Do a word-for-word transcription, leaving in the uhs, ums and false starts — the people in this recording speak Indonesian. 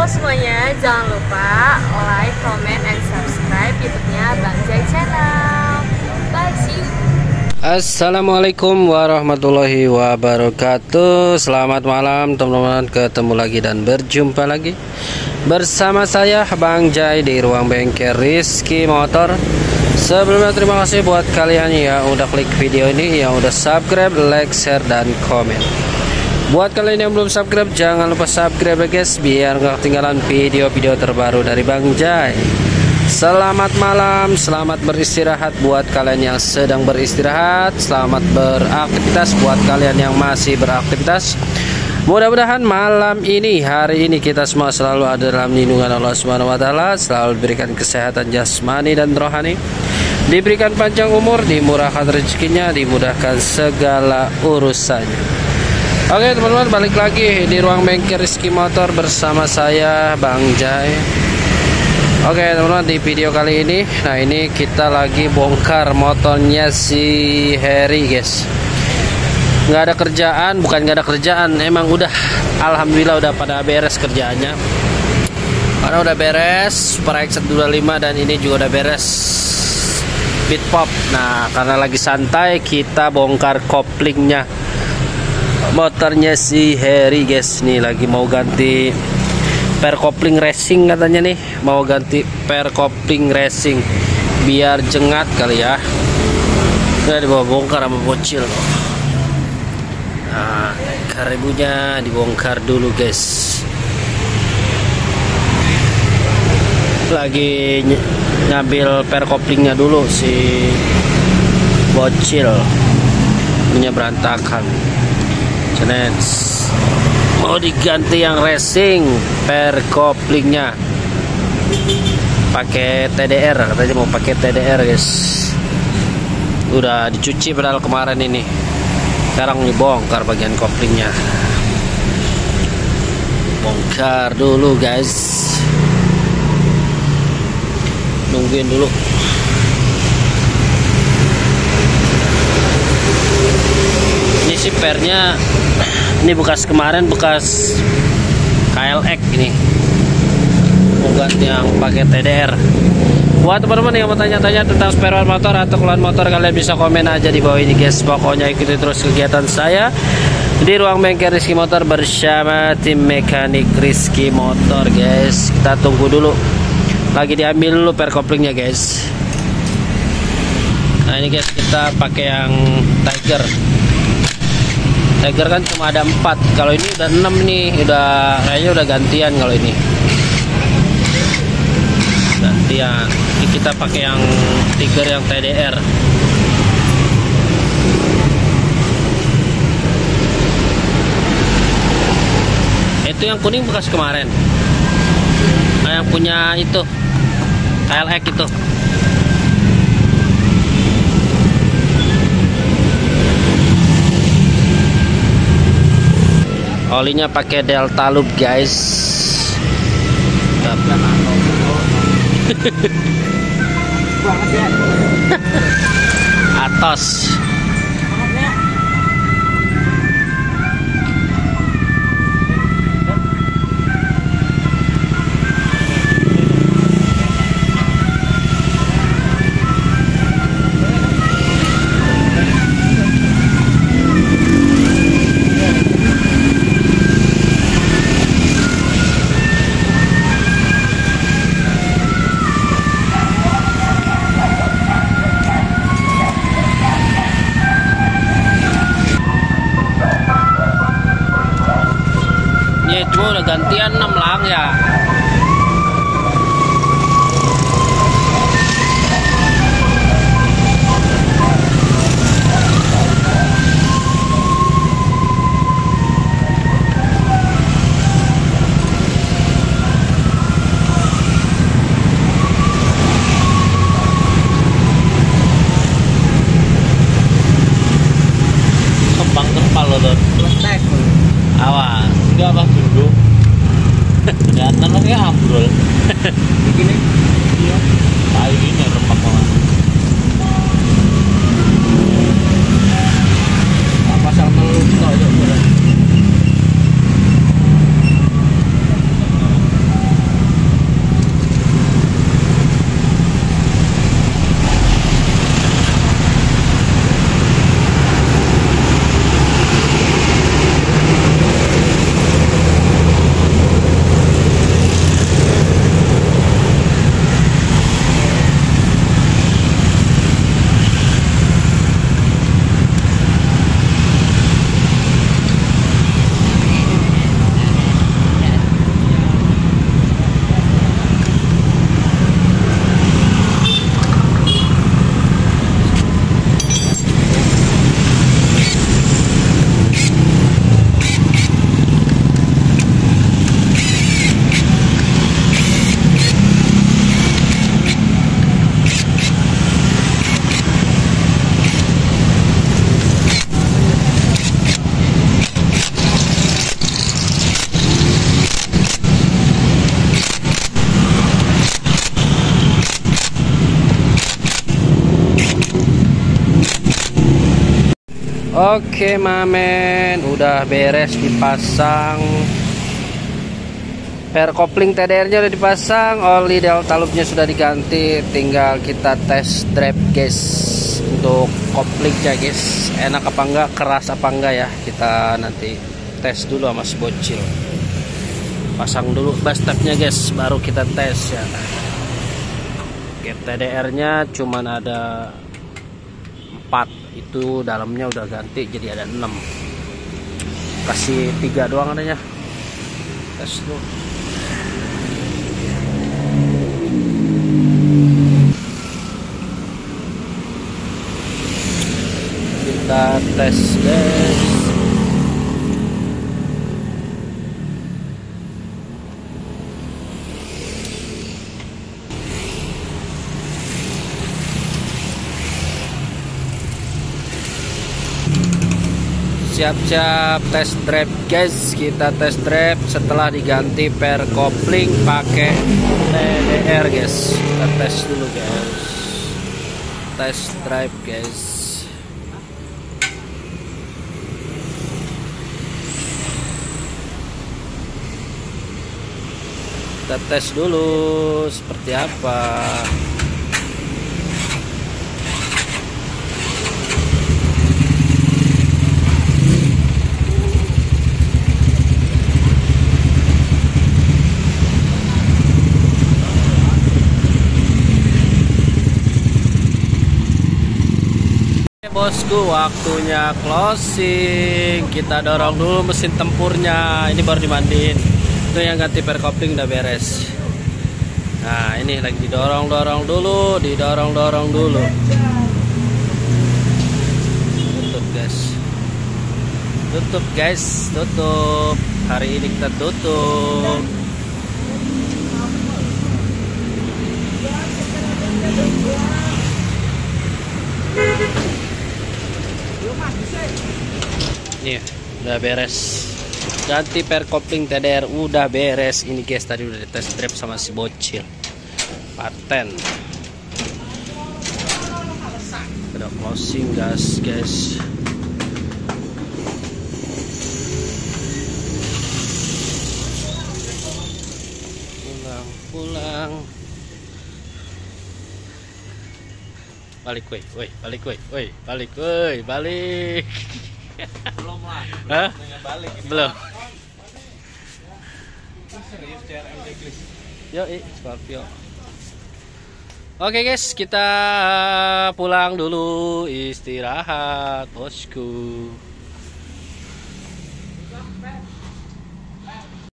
semuanya, jangan lupa like, comment, and subscribe YouTube-nya Bang Jai Channel. Bye, see you. Assalamualaikum warahmatullahi wabarakatuh. Selamat malam teman-teman, ketemu lagi dan berjumpa lagi bersama saya Bang Jai di ruang bengkel Rizky Motor. Sebelumnya terima kasih buat kalian yang udah klik video ini, yang udah subscribe, like, share, dan komen. Buat kalian yang belum subscribe, jangan lupa subscribe ya guys, biar gak ketinggalan video-video terbaru dari Bang Jai. Selamat malam, selamat beristirahat buat kalian yang sedang beristirahat. Selamat beraktivitas buat kalian yang masih beraktivitas. Mudah-mudahan malam ini, hari ini kita semua selalu ada dalam lindungan Allah Subhanahu wa taala, selalu diberikan kesehatan jasmani dan rohani, diberikan panjang umur, dimurahkan rezekinya, dimudahkan segala urusannya. Oke teman-teman, balik lagi di ruang bengkel Rizky Motor bersama saya Bang Jai. Oke teman-teman, di video kali ini, nah ini kita lagi bongkar motornya si Harry guys. Nggak ada kerjaan, bukan nggak ada kerjaan, emang udah, alhamdulillah udah pada beres kerjaannya. Karena udah beres, Super X seratus dua puluh lima dan ini juga udah beres Beat Pop. Nah karena lagi santai, kita bongkar koplingnya motornya si Harry guys. Nih lagi mau ganti per kopling racing katanya nih, mau ganti per kopling racing biar jengat kali ya. Udah dibawa bongkar sama bocil. Nah karibunya dibongkar dulu guys. Lagi ngambil per koplingnya dulu si bocil, punya berantakan. Jenis mau diganti yang racing per koplingnya pakai T D R, katanya mau pakai T D R guys. Udah dicuci padahal kemarin ini, sekarang dibongkar bagian koplingnya. Bongkar dulu guys, nungguin dulu. Ini si pernya, ini bekas kemarin, bekas K L X ini, mau ganti yang pakai T D R. Buat teman-teman yang mau tanya-tanya tentang spare part motor atau keluhan motor, kalian bisa komen aja di bawah ini guys. Pokoknya ikuti terus kegiatan saya di ruang bengkel Rizky Motor bersama tim mekanik Rizky Motor guys. Kita tunggu dulu, lagi diambil dulu per koplingnya guys. Nah ini guys, kita pakai yang Tiger. Tiger kan cuma ada empat, kalau ini udah enam nih, udah kayaknya udah gantian. Kalau ini gantian, ini kita pakai yang Tiger yang T D R. Itu yang kuning bekas kemarin. Nah yang punya itu K L X itu. Olinya pakai Delta Loop guys. Atos. Cuma udah gantian enam lang ya. Kembang kempal loh tuh. Awas. Enggak pas dulu. Kelihatan lo kayak ambrol. Begini. Iya. Kayak gini rempak banget. Pasang telur kita aja. Oke mamen, udah beres dipasang. Per kopling T D R-nya udah dipasang, oli delta loop-nya sudah diganti, tinggal kita tes drive guys. Untuk koplingnya guys, enak apa enggak, keras apa enggak ya, kita nanti tes dulu sama si bocil. Pasang dulu bastepnya guys, baru kita tes ya. Oke, T D R-nya cuman ada empat, itu dalamnya udah ganti jadi ada enam. Kasih tiga doang adanya. Tes dulu. Kita tes guys. Siap-siap test drive guys, kita test drive setelah diganti per kopling pakai T D R guys. Kita tes dulu guys, test drive guys. Kita tes dulu seperti apa. Bosku, waktunya closing. Kita dorong dulu mesin tempurnya. Ini baru dimandiin. Itu yang ganti per kopling udah beres. Nah, ini lagi didorong-dorong dulu, didorong-dorong dulu. Tutup guys. Tutup guys, tutup. Hari ini kita tutup. Nih, udah beres. Ganti per kopling T D R udah beres. Ini guys, tadi udah dites drive sama si bocil. Paten. Udah closing gas guys. Pulang, pulang. Balik woi, woi, balik woi, woi, balik woi, balik. Belum lah. Hah? Balik ini. Belum. Serius C R M checklist. Yo, Scorpio. Oke guys, kita pulang dulu, istirahat bosku.